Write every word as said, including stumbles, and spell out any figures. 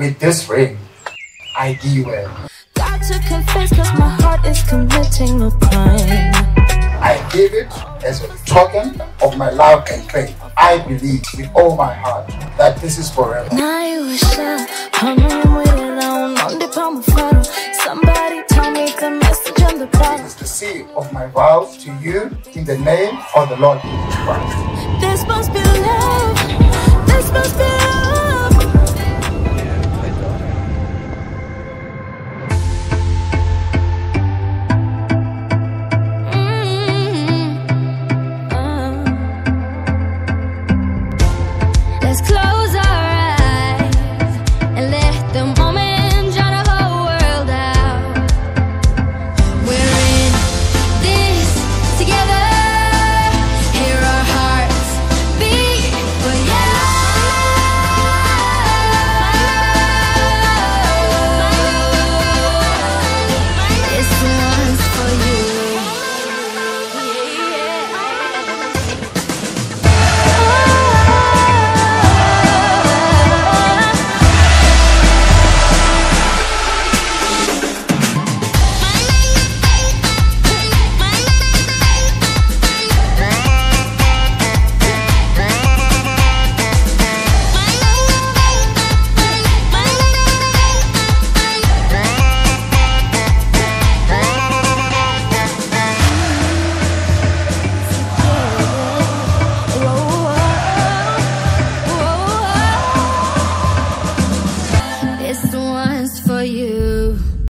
with this ring, I give it. Got to confess, cause my heart is committing no crime. I give it as a token of my love and faith. I believe with all my heart that this is forever. Somebody tell me the message on the box. This is the seal of my vows to you in the name of the Lord Jesus Christ. This must be love.